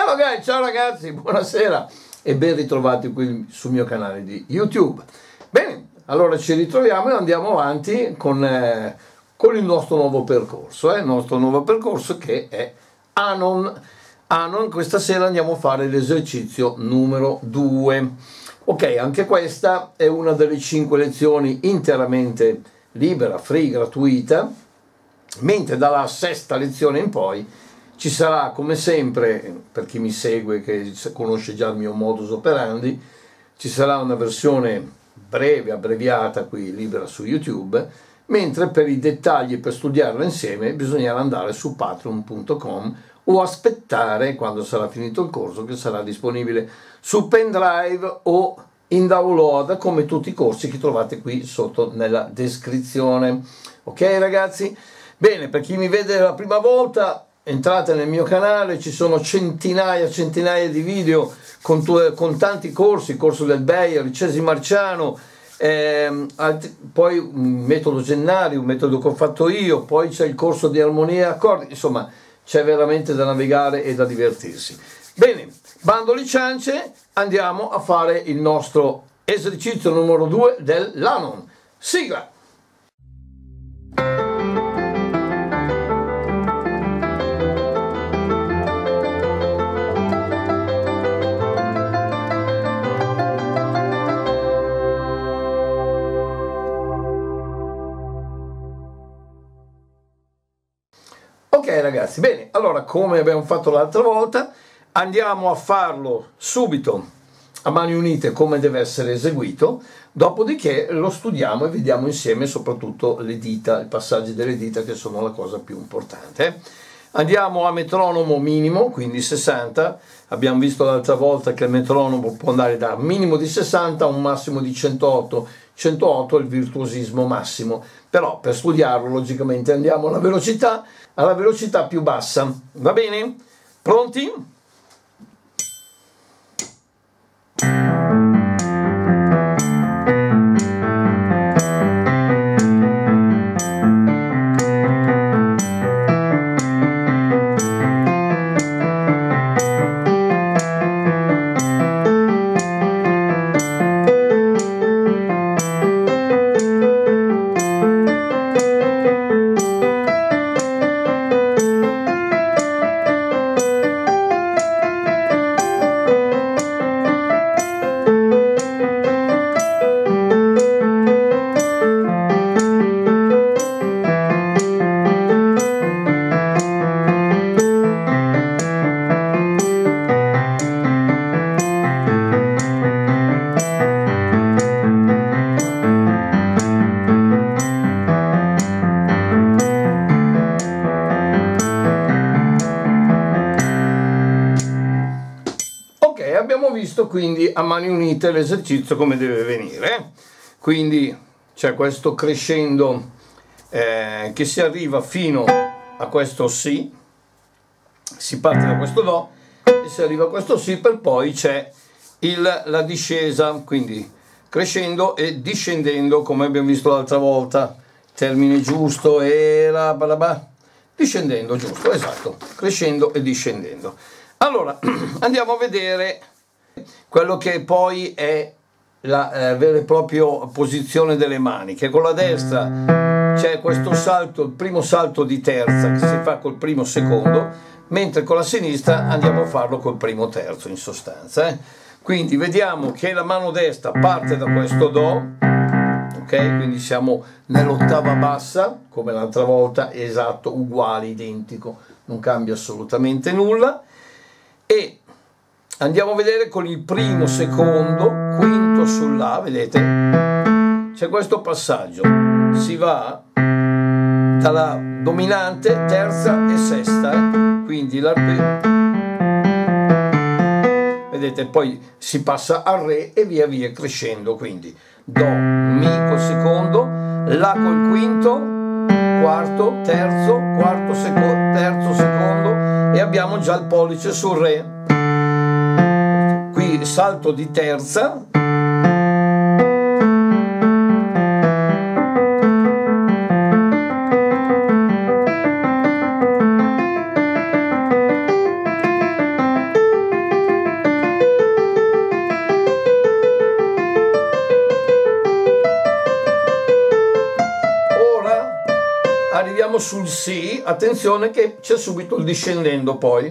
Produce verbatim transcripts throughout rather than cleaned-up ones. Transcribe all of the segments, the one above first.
ragazzi, ciao ragazzi, buonasera e ben ritrovati qui sul mio canale di YouTube. Bene, allora ci ritroviamo e andiamo avanti con, eh, con il nostro nuovo percorso, eh? il nostro nuovo percorso che è Anon. Anon, questa sera andiamo a fare l'esercizio numero due. Ok, anche questa è una delle cinque lezioni interamente libera, free, gratuita, mentre dalla sesta lezione in poi ci sarà, come sempre, per chi mi segue, che conosce già il mio modus operandi, ci sarà una versione breve, abbreviata qui, libera su YouTube, mentre per i dettagli, per studiarla insieme, bisognerà andare su patreon punto com o aspettare quando sarà finito il corso, che sarà disponibile su pendrive o in download, come tutti i corsi che trovate qui sotto nella descrizione. Ok ragazzi? Bene, per chi mi vede la prima volta, entrate nel mio canale, ci sono centinaia centinaia di video con, con tanti corsi, il corso del Bayer, il Cesi Marciano, ehm, altri, poi un metodo Gennari, un metodo che ho fatto io, poi c'è il corso di armonia e accordi, insomma c'è veramente da navigare e da divertirsi. Bene, bando alle ciance, andiamo a fare il nostro esercizio numero due dell'Anon. Sigla! Ok ragazzi, bene, allora come abbiamo fatto l'altra volta andiamo a farlo subito a mani unite come deve essere eseguito, dopodiché lo studiamo e vediamo insieme soprattutto le dita, i passaggi delle dita che sono la cosa più importante. Andiamo a metronomo minimo, quindi sessanta, abbiamo visto l'altra volta che il metronomo può andare da minimo di sessanta a un massimo di centootto, centootto è il virtuosismo massimo, però per studiarlo logicamente andiamo alla velocità, alla velocità più bassa, va bene? Pronti? Abbiamo visto quindi a mani unite l'esercizio come deve venire, quindi c'è questo crescendo eh, che si arriva fino a questo Si, si parte da questo Do e si arriva a questo Si, per poi c'è la discesa, quindi crescendo e discendendo come abbiamo visto l'altra volta, termine giusto era balabà, discendendo, giusto, esatto, crescendo e discendendo. Allora andiamo a vedere quello che poi è la eh, vera e propria posizione delle mani, che con la destra c'è questo salto, il primo salto di terza che si fa col primo secondo, mentre con la sinistra andiamo a farlo col primo terzo in sostanza. Eh? Quindi vediamo che la mano destra parte da questo Do, ok? Quindi siamo nell'ottava bassa, come l'altra volta, esatto, uguale, identico, non cambia assolutamente nulla. E andiamo a vedere con il primo, secondo, quinto sul La, vedete? C'è questo passaggio, si va dalla dominante, terza e sesta, eh? Quindi l'arpeggio, vedete, poi si passa al Re e via via crescendo, quindi Do, Mi col secondo, La col quinto, quarto, terzo, quarto, secondo, terzo, secondo e abbiamo già il pollice sul Re. Qui salto di terza, andiamo sul Si, attenzione che c'è subito il discendendo poi.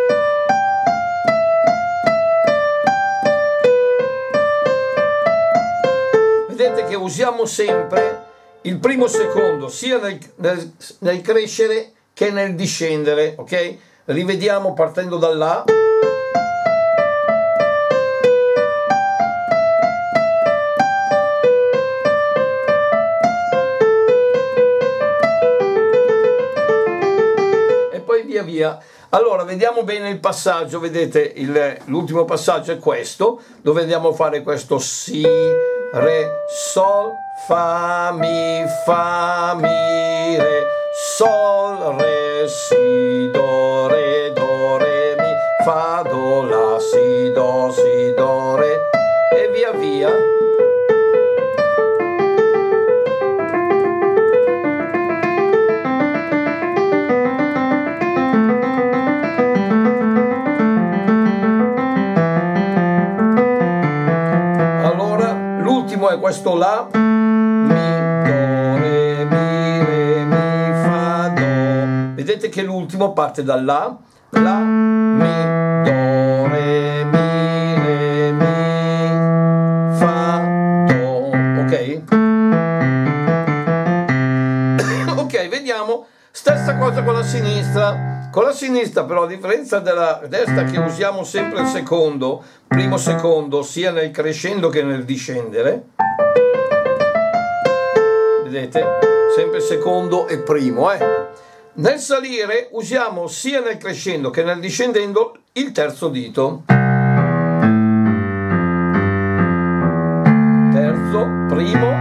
Vedete che usiamo sempre il primo secondo sia nel, nel, nel crescere che nel discendere, ok? Rivediamo partendo da La. E poi via via. Allora, vediamo bene il passaggio, vedete, l'ultimo passaggio è questo, dove andiamo a fare questo Si, Re, Sol, Fa, Mi, Fa, Mi, Re, Sol, Re, Si, Do, Re, Do, Re, Mi, Fa, Do, La, Si, Do, Si, Do, Re e via via. È questo La, Mi, Do, Re, Mi, Re, Mi, Fa, Do. Vedete che l'ultimo parte dal La, La, Mi, Do, Re, Mi, Re, Mi, Fa, Do, ok? Ok, vediamo, stessa cosa con la sinistra. Con la sinistra però, a differenza della destra che usiamo sempre il secondo, primo secondo, sia nel crescendo che nel discendere, vedete? Sempre secondo e primo, eh? Nel salire usiamo sia nel crescendo che nel discendendo il terzo dito. Terzo, primo.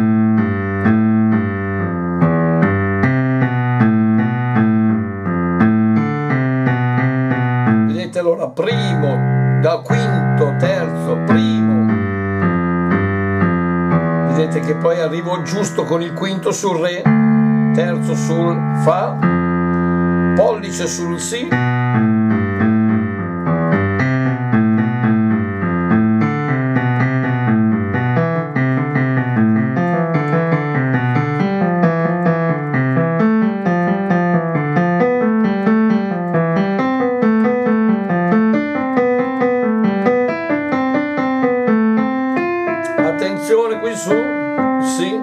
Vedete allora, primo, da quinto, terzo, primo. Vedete che poi arrivo giusto con il quinto sul Re, terzo sul Fa, pollice sul Si, attenzione qui su Si,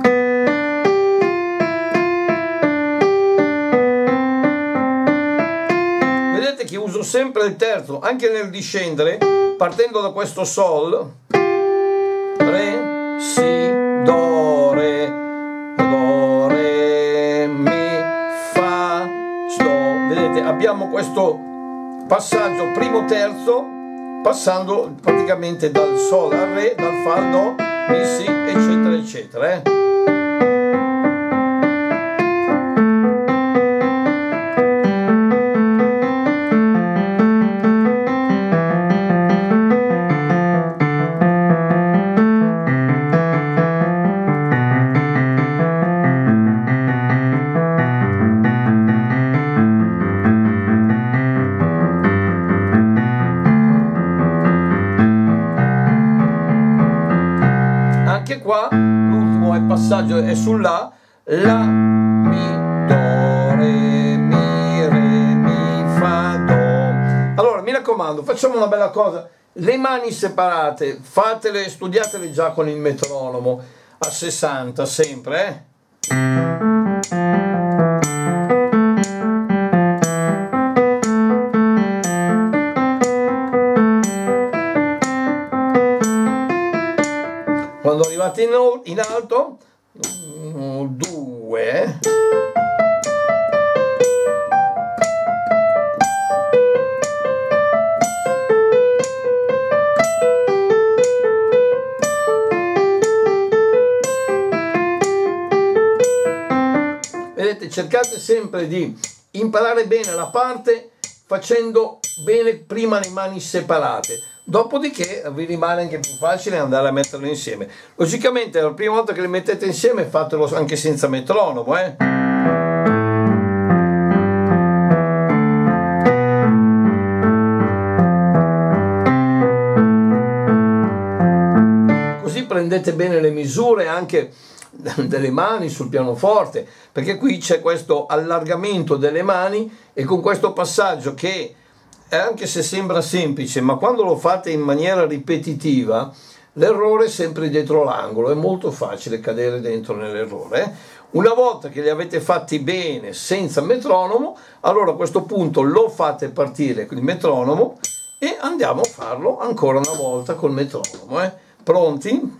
vedete che uso sempre il terzo anche nel discendere, partendo da questo Sol, Re, Si, Do, Re, Do, Re, Mi, Fa, Do. Vedete, abbiamo questo passaggio primo terzo, passando praticamente dal Sol al Re, dal Fa al Do, Mi, Si, eccetera eccetera, eh. Anche qua l'ultimo è passaggio è sulla La, Mi, Do, Re, Mi, Re, Mi, Fa, Do. Allora mi raccomando, facciamo una bella cosa, le mani separate, fatele, studiatele già con il metronomo a sessanta sempre, eh? Quando arrivate in, in alto, uno, due, vedete, cercate sempre di imparare bene la parte facendo bene prima le mani separate. Dopodiché vi rimane anche più facile andare a metterle insieme. Logicamente la prima volta che le mettete insieme fatelo anche senza metronomo, eh? Così prendete bene le misure, anche delle mani sul pianoforte, perché qui c'è questo allargamento delle mani e con questo passaggio che, anche se sembra semplice, ma quando lo fate in maniera ripetitiva, l'errore è sempre dietro l'angolo, è molto facile cadere dentro nell'errore. Eh? Una volta che li avete fatti bene senza metronomo, allora a questo punto lo fate partire il metronomo e andiamo a farlo ancora una volta col metronomo. Eh? Pronti?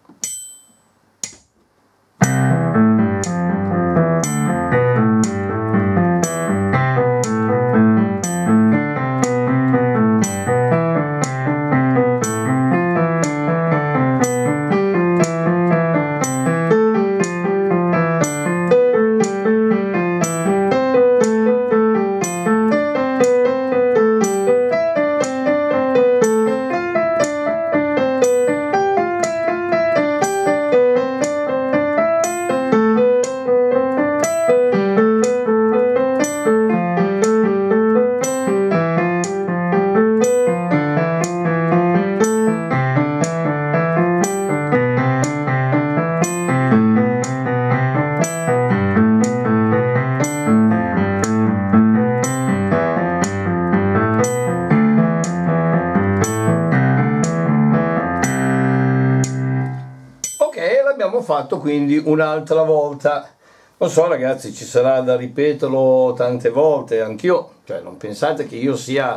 L'abbiamo fatto quindi un'altra volta. Lo so ragazzi, ci sarà da ripeterlo tante volte, anch'io, cioè non pensate che io sia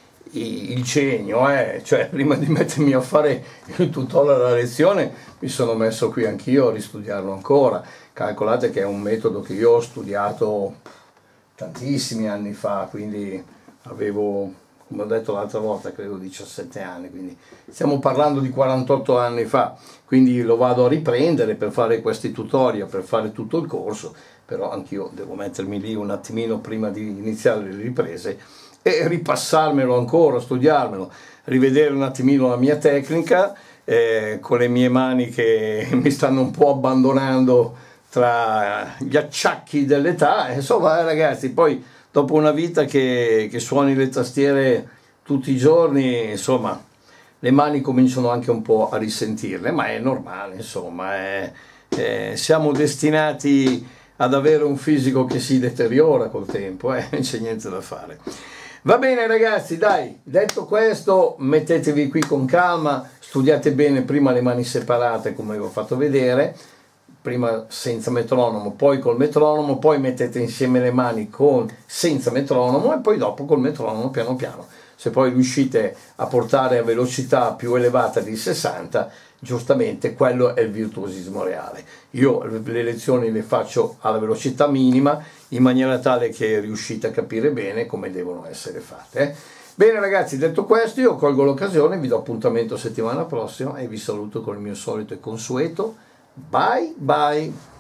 il genio, eh? Cioè prima di mettermi a fare il tutorial alla lezione mi sono messo qui anch'io a ristudiarlo ancora. Calcolate che è un metodo che io ho studiato tantissimi anni fa, quindi avevo, come ho detto l'altra volta, credo diciassette anni, quindi stiamo parlando di quarantotto anni fa, quindi lo vado a riprendere per fare questi tutorial, per fare tutto il corso, però anch'io devo mettermi lì un attimino prima di iniziare le riprese e ripassarmelo ancora, studiarmelo, rivedere un attimino la mia tecnica, eh, con le mie mani che mi stanno un po' abbandonando tra gli acciacchi dell'età, insomma eh, ragazzi, poi dopo una vita che, che suoni le tastiere tutti i giorni, insomma, le mani cominciano anche un po' a risentirle, ma è normale, insomma, è, è, siamo destinati ad avere un fisico che si deteriora col tempo, eh, non c'è niente da fare. Va bene ragazzi, dai, detto questo, mettetevi qui con calma, studiate bene prima le mani separate come vi ho fatto vedere, prima senza metronomo, poi col metronomo, poi mettete insieme le mani con, senza metronomo e poi dopo col metronomo piano piano. Se poi riuscite a portare a velocità più elevata di sessanta, giustamente quello è il virtuosismo reale. Io le lezioni le faccio alla velocità minima in maniera tale che riuscite a capire bene come devono essere fatte. Eh? Bene ragazzi, detto questo io colgo l'occasione, vi do appuntamento settimana prossima e vi saluto con il mio solito e consueto bye bye.